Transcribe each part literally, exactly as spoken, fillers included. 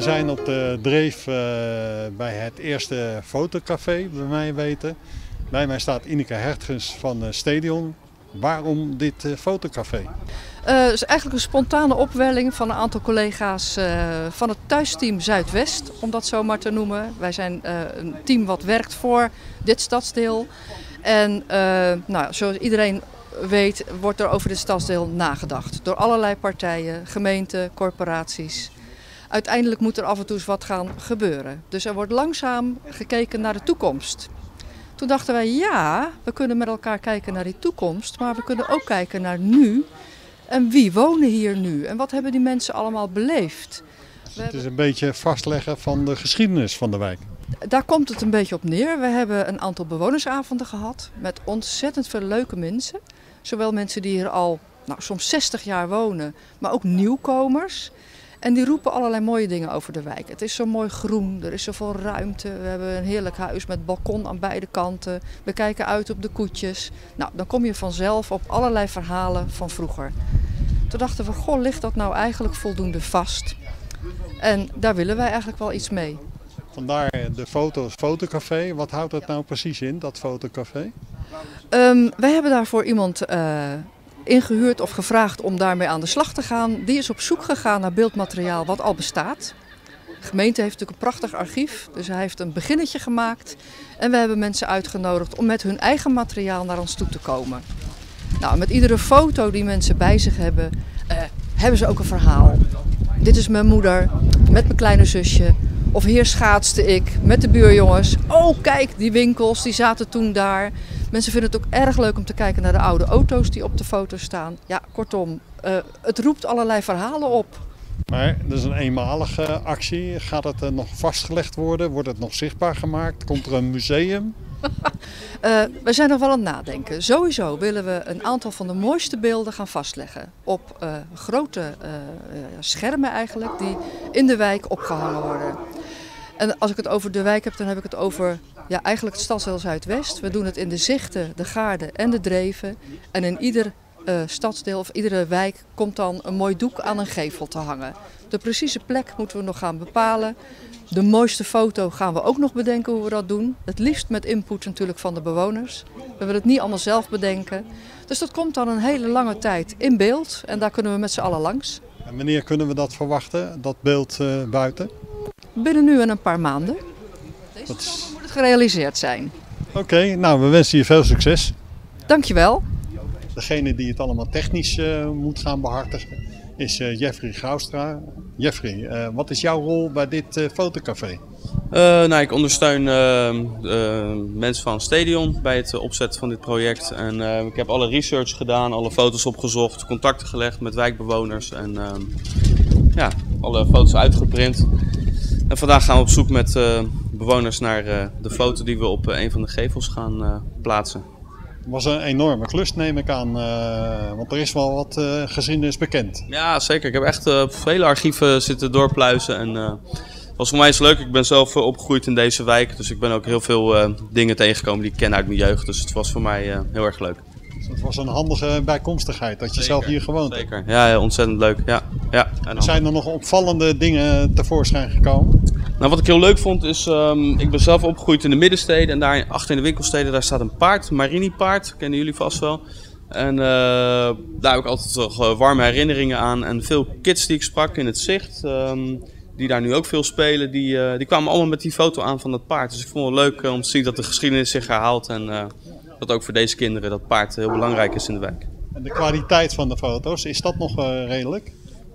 zijn op de Dreef uh, bij het eerste fotocafé, bij mij weten. Bij mij staat Ineke Hertgens van uh, Stadion. Waarom dit uh, fotocafé? Uh, het is eigenlijk een spontane opwelling van een aantal collega's uh, van het thuisteam Zuidwest, om dat zo maar te noemen. Wij zijn uh, een team wat werkt voor dit stadsdeel. En uh, nou, zoals iedereen weet, wordt er over dit stadsdeel nagedacht. Door allerlei partijen, gemeenten, corporaties. Uiteindelijk moet er af en toe eens wat gaan gebeuren. Dus er wordt langzaam gekeken naar de toekomst. Toen dachten wij, ja, we kunnen met elkaar kijken naar die toekomst, maar we kunnen ook kijken naar nu. En wie wonen hier nu? En wat hebben die mensen allemaal beleefd? We het is een beetje vastleggen van de geschiedenis van de wijk. Daar komt het een beetje op neer. We hebben een aantal bewonersavonden gehad met ontzettend veel leuke mensen. Zowel mensen die hier al nou, soms zestig jaar wonen, maar ook nieuwkomers. En die roepen allerlei mooie dingen over de wijk. Het is zo mooi groen, er is zoveel ruimte. We hebben een heerlijk huis met balkon aan beide kanten. We kijken uit op de koetjes. Nou, dan kom je vanzelf op allerlei verhalen van vroeger. Toen dachten we, goh, ligt dat nou eigenlijk voldoende vast? En daar willen wij eigenlijk wel iets mee. Vandaar de foto's fotocafé. Wat houdt dat nou precies in, dat fotocafé? Um, wij hebben daarvoor iemand uh, ingehuurd of gevraagd om daarmee aan de slag te gaan. Die is op zoek gegaan naar beeldmateriaal wat al bestaat. De gemeente heeft natuurlijk een prachtig archief, dus hij heeft een beginnetje gemaakt. En we hebben mensen uitgenodigd om met hun eigen materiaal naar ons toe te komen. Nou, met iedere foto die mensen bij zich hebben, uh, hebben ze ook een verhaal. Dit is mijn moeder met mijn kleine zusje. Of hier schaatste ik met de buurjongens. Oh, kijk, die winkels die zaten toen daar. Mensen vinden het ook erg leuk om te kijken naar de oude auto's die op de foto staan. Ja, kortom, uh, het roept allerlei verhalen op. Maar dat is een eenmalige actie. Gaat het uh, nog vastgelegd worden? Wordt het nog zichtbaar gemaakt? Komt er een museum? uh, we zijn nog wel aan het nadenken. Sowieso willen we een aantal van de mooiste beelden gaan vastleggen. Op uh, grote uh, schermen eigenlijk, die in de wijk opgehangen worden. En als ik het over de wijk heb, dan heb ik het over ja, eigenlijk het stadsdeel Zuidwest. We doen het in de Zichten, de Gaarden en de Dreven. En in ieder uh, stadsdeel of iedere wijk komt dan een mooi doek aan een gevel te hangen. De precieze plek moeten we nog gaan bepalen. De mooiste foto gaan we ook nog bedenken hoe we dat doen. Het liefst met input natuurlijk van de bewoners. We willen het niet allemaal zelf bedenken. Dus dat komt dan een hele lange tijd in beeld en daar kunnen we met z'n allen langs. En wanneer kunnen we dat verwachten, dat beeld uh, buiten? Binnen nu en een paar maanden. Deze dat is... zomer moet het gerealiseerd zijn. Oké, okay, nou we wensen je veel succes. Dankjewel. Degene die het allemaal technisch uh, moet gaan behartigen is uh, Jeffrey Graustra. Jeffrey, uh, wat is jouw rol bij dit uh, fotocafé? Uh, nou, ik ondersteun uh, uh, mensen van Stadion bij het opzetten van dit project. En, uh, ik heb alle research gedaan, alle foto's opgezocht, contacten gelegd met wijkbewoners en uh, ja, alle foto's uitgeprint. En vandaag gaan we op zoek met uh, bewoners naar uh, de foto die we op uh, een van de gevels gaan uh, plaatsen. Het was een enorme klus, neem ik aan, uh, want er is wel wat uh, geschiedenis bekend. Ja, zeker. Ik heb echt uh, vele archieven zitten doorpluizen en uh, het was voor mij eens leuk. Ik ben zelf uh, opgegroeid in deze wijk, dus ik ben ook heel veel uh, dingen tegengekomen die ik ken uit mijn jeugd. Dus het was voor mij uh, heel erg leuk. Dus het was een handige bijkomstigheid dat je zeker, zelf hier gewoond zeker. hebt. Ja, ja, ontzettend leuk. Ja, ja. En dan... Zijn er nog opvallende dingen tevoorschijn gekomen? Nou, wat ik heel leuk vond is, um, ik ben zelf opgegroeid in de middensteden en daar achter in de winkelsteden daar staat een paard, een Marini-paard, kennen jullie vast wel. En uh, daar heb ik altijd toch warme herinneringen aan en veel kids die ik sprak in het zicht, um, die daar nu ook veel spelen, die, uh, die kwamen allemaal met die foto aan van dat paard. Dus ik vond het leuk uh, om te zien dat de geschiedenis zich herhaalt en uh, dat ook voor deze kinderen dat paard heel belangrijk is in de wijk. En de kwaliteit van de foto's, is dat nog uh, redelijk?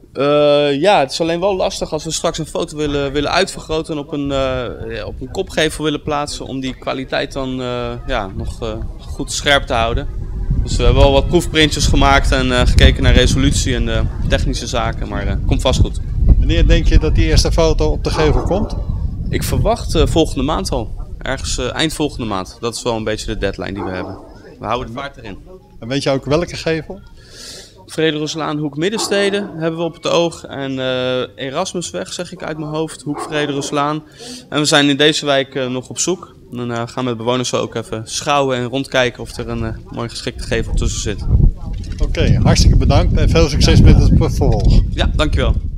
Uh, ja, het is alleen wel lastig als we straks een foto willen, willen uitvergroten en op een, uh, ja, op een kopgevel willen plaatsen om die kwaliteit dan uh, ja, nog uh, goed scherp te houden. Dus we hebben wel wat proefprintjes gemaakt en uh, gekeken naar resolutie en uh, technische zaken, maar het uh, komt vast goed. Wanneer denk je dat die eerste foto op de gevel komt? Ik verwacht uh, volgende maand al, ergens uh, eind volgende maand. Dat is wel een beetje de deadline die we hebben. We houden de vaart erin. En weet je ook welke gevel? Frederikuslaan, Hoek Middensteden hebben we op het oog. En uh, Erasmusweg zeg ik uit mijn hoofd, Hoek Frederikuslaan. En we zijn in deze wijk uh, nog op zoek. En dan uh, gaan we met bewoners ook even schouwen en rondkijken of er een uh, mooi geschikte gevel tussen zit. Oké, okay, hartstikke bedankt en veel succes met het vervolg. Ja, dankjewel.